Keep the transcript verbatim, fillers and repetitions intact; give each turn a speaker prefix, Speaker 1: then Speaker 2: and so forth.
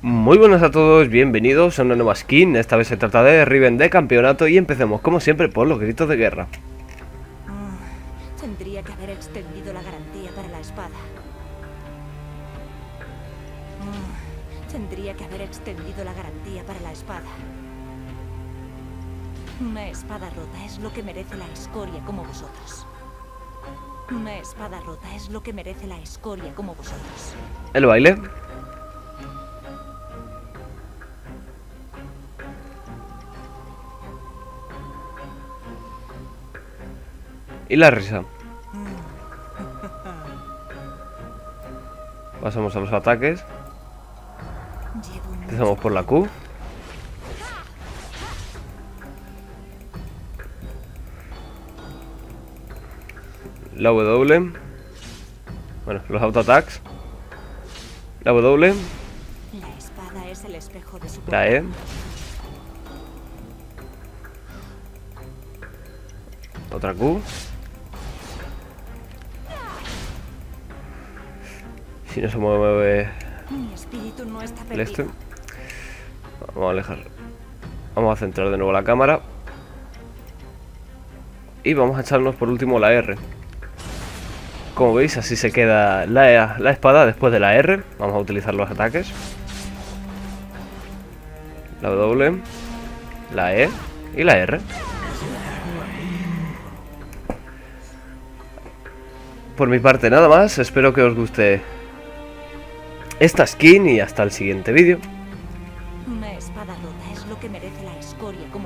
Speaker 1: Muy buenas a todos, bienvenidos a una nueva skin. Esta vez se trata de Riven de campeonato y empecemos como siempre por los gritos de guerra.
Speaker 2: Oh, tendría que haber extendido la garantía para la espada. Oh, tendría que haber extendido la garantía para la espada. Una espada rota es lo que merece la escoria como vosotros. Una espada rota es lo que merece la escoria como vosotros.
Speaker 1: El baile. Y la risa. Pasamos a los ataques. Empezamos por la Q. La W. Bueno, los auto-attacks. La W.
Speaker 2: La espada es el espejo de su
Speaker 1: La E. Otra Q. Si no se mueve
Speaker 2: Mi espíritu no está
Speaker 1: el este.
Speaker 2: perdido.
Speaker 1: Vamos a alejar. Vamos a centrar de nuevo la cámara. Y vamos a echarnos por último la R. Como veis, así se queda la, la espada después de la R. Vamos a utilizar los ataques. La W. La E. Y la R. Por mi parte nada más. Espero que os guste esta skin y hasta el siguiente vídeo.
Speaker 2: Una espada rota es lo que merece la escoria como